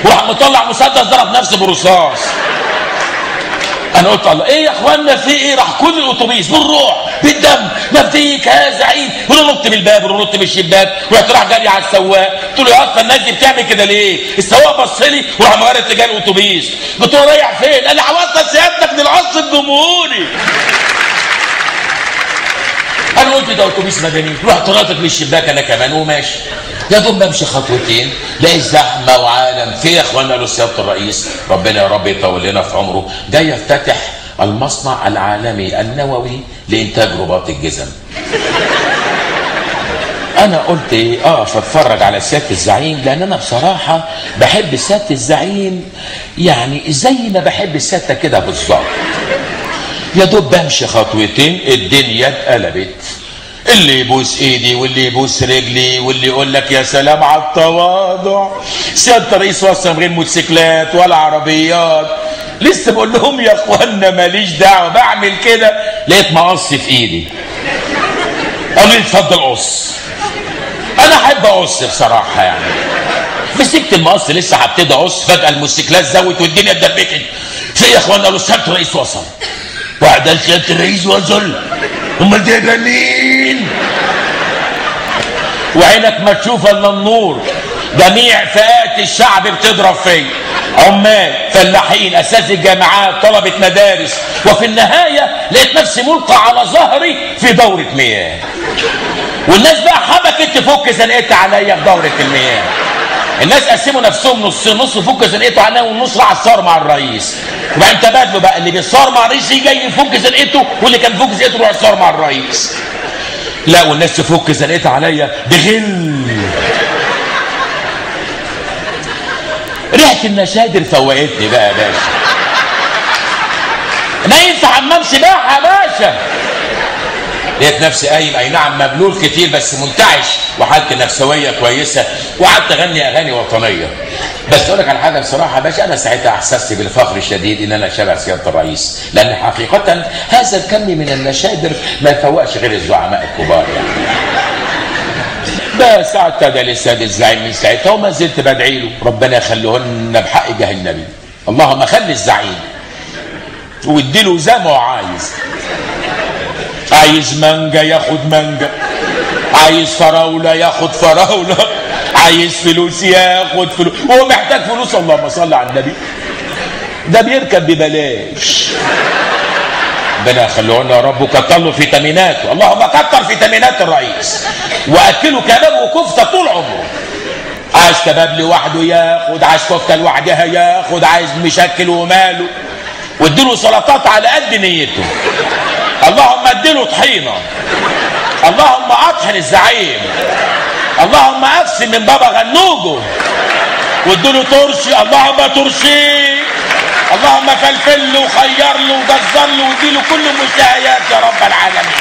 وراح مطلع مسدس ضرب نفسه برصاص. انا قلت الله ايه يا اخوانا في ايه؟ راح كل الاتوبيس بالروح بالدم نفديك يا زعيم، ونط من الباب ونط من الشباك، ورحت راح جري على السواق قلت له يا اسطى الناس دي بتعمل كده ليه؟ السواق بص لي وراح مغير اتجاه الاتوبيس. قلت له رايح فين؟ قال لي هوصل سيادتك للقصر الجمهوري. انا قلت ده اتوبيس مدني، رحت ناطط من الشباك انا كمان وماشي. يا دوب بمشي خطوتين لقيت زحمه وعالم. في يا اخوانا قالوا سياده الرئيس ربنا يا رب يطول لنا في عمره جاي يفتتح المصنع العالمي النووي لانتاج رباط الجزم. انا قلت ايه فاتفرج على سياده الزعيم، لان انا بصراحه بحب سياده الزعيم يعني زي ما بحب سيادتك كده بالظبط. يا دوب بمشي خطوتين الدنيا اتقلبت، اللي يبوس ايدي واللي يبوس رجلي واللي يقول لك يا سلام على التواضع، سياده الرئيس وصل من غير موتوسيكلات ولا عربيات. لسه بقول لهم يا اخوانا ماليش دعوه، بعمل كده لقيت مقص في ايدي. قالوا لي اتفضل قص. انا احب اقص بصراحه يعني. مسكت المقص لسه هبتدي اقص، فجاه الموتوسيكلات زوت والدنيا اتدبكت. في يا اخوانا قالوا سياده الرئيس وصل. بعد سياده الرئيس وصل؟ امال ده يبقى مين؟ وعينك ما تشوف الا النور. جميع فئات الشعب بتضرب فيا، عمال، فلاحين، اساتذه الجامعات، طلبه مدارس، وفي النهايه لقيت نفسي ملقى على ظهري في دوره مياه. والناس بقى حبكت تفك زنقتها عليا في دوره المياه. الناس قسموا نفسهم نصين، نص فك زنقته عليا والنص راح صار مع الرئيس. وبعدين تبادلوا بقى، اللي بيصار مع الرئيس جاي يفك زنقته، واللي كان فك زنقته يروح صار مع الرئيس. لا والناس تفك زنقتها عليا بغل. ريحه النشادر فوقتني بقى يا باشا. ما ينفع حمام سباحه يا باشا. لقيت نفسي قايم اي نعم مبلول كتير بس منتعش وحالتي النفسويه كويسه، وقعدت اغني اغاني وطنيه. بس اقول لك على حاجه بصراحه يا باشا، انا ساعتها احسست بالفخر الشديد ان انا شبه سياده الرئيس، لان حقيقه هذا الكم من النشادر ما يفوقش غير الزعماء الكبار يعني. بس قعدت ادعي للسيد الزعيم من ساعتها وما زلت بدعي له ربنا يخليهن بحق جاه النبي. اللهم خلي الزعيم واديله زي ما هو عايز. عايز مانجا ياخد مانجا، عايز فراوله ياخد فراوله، عايز فلوس ياخد فلوس. هو محتاج فلوس؟ اللهم صل على النبي، ده بيركب ببلاش. ربنا يخليه لنا يا رب وكتر له فيتاميناته. اللهم كتر فيتامينات الرئيس واكله كباب وكفته طول عمره. عايز كباب لوحده ياخد، عايز كفته لوحدها ياخد، عايز مشكل وماله، واديله سلطات على قد نيته. اللهم اديله طحينه، اللهم اطحن الزعيم، اللهم اقسم من بابا غنوجه، واديله ترشي، اللهم ترشيه، اللهم فلفل له وخير له وجزر له واديله كل المشتهيات يا رب العالمين.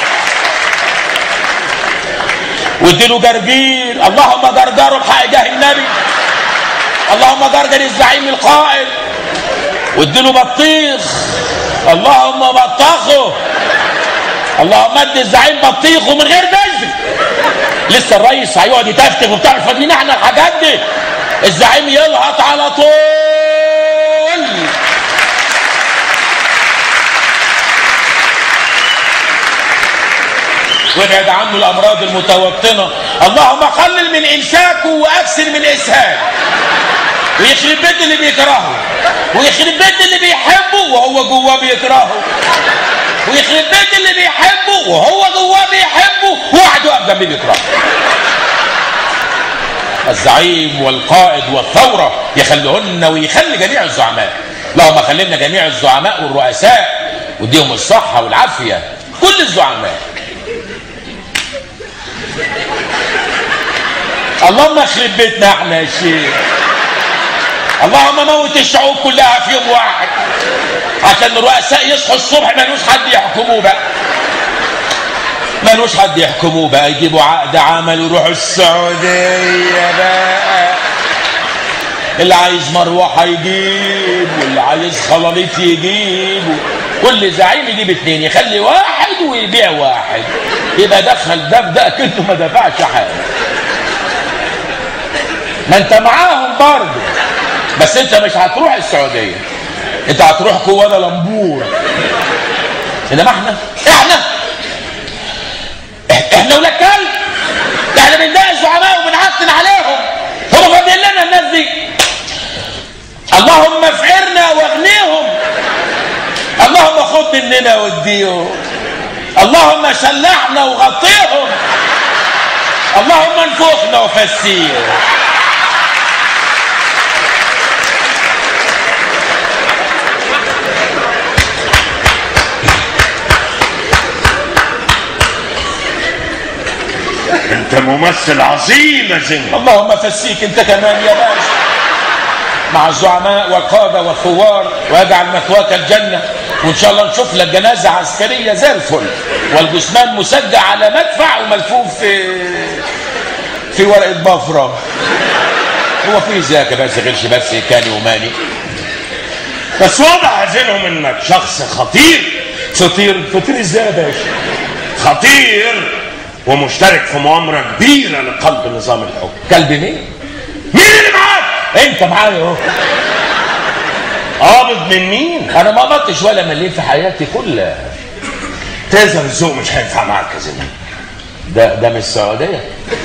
واديله جرجير، اللهم جرجره بحق جاه النبي، اللهم جرجر الزعيم القائد. واديله بطيخ، اللهم بطخه، اللهم ادي الزعيم بطيخه من غير بذر. لسه الرئيس هيقعد يتفتف وبتاع، مش فاضيين احنا الحاجات دي. الزعيم يلهط على طول. وابعد عنه الامراض المتوطنه. اللهم قلل من امساكه واكثر من اسهاله، ويخرب بيت اللي بيكرهه، ويخرب بيت اللي بيحبه وهو جواه بيكرهه، ويخرب بيت اللي بيحبه وهو جواه بيحبه وواحد واقف جنبيه بيكرهه. الزعيم والقائد والثوره يخليهن ويخلي جميع الزعماء. اللهم خلينا جميع الزعماء والرؤساء واديهم الصحه والعافيه، كل الزعماء. اللهم اخرب بيتنا احنا يا شيخ. اللهم موت الشعوب كلها في يوم واحد، عشان الرؤساء يصحوا الصبح مالوش حد يحكموه بقى، مالوش حد يحكموه بقى، يجيبوا عقد عمل ويروحوا السعوديه بقى. اللي عايز مروحه يجيب، واللي عايز خلاليط يجيب، كل زعيم يجيب اتنين، يخلي واحد ويبيع واحد، يبقى دخل ده بده كنه ما دفعش حاجه. ما انت معاهم برضه، بس انت مش هتروح السعوديه، انت هتروح كوالالمبور. انما احنا ولاد كلب، احنا بنضايق الزعماء وبنعتن عليهم، هم فاضيين لنا الناس دي. اللهم افعرنا واغنيهم، اللهم خد مننا واديهم، اللهم شلعنا وغطيهم، اللهم انفخنا وفسيهم. انت ممثل عظيم يا زين. اللهم فسيك انت كمان يا باشا مع الزعماء والقاده والثوار، واجعل مثواك الجنه، وان شاء الله نشوف لك جنازه عسكريه زي الفل، والجثمان مسجع على مدفع وملفوف في ورقه بفره. هو في ذاك بس غيرش بس كاني وماني. بس واضح يا زينهم انك شخص خطير. فطير ازاي يا باشا؟ خطير ومشترك في مؤامره كبيره لقلب نظام الحكم. كلب مين؟ مين اللي معاك؟ انت معايا اهو. قابض من مين؟ انا ما قبضتش ولا مليم في حياتي كلها. تزر الذوق مش هينفع معاك يا زين. ده من السعوديه،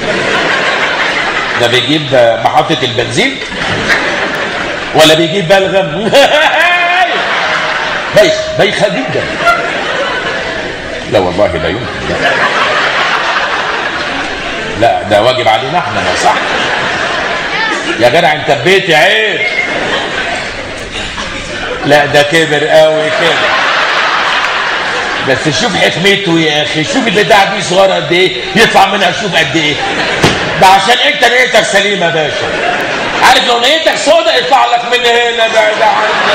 ده بيجيب محطه البنزين ولا بيجيب بلغم؟ بايخه جدا. لا والله لا يمكن. لا ده واجب علينا احنا، ما صح يا جدع انت ببيتي عيب. لا ده كبر قوي كده، بس شوف حكمته يا اخي، شوف البتاع دي صغيره قد ايه، يطلع منها شوف قد ايه. ده عشان انت نيتك سليمه يا باشا. عارف لو نيتك سودا يطلع لك من هنا. ده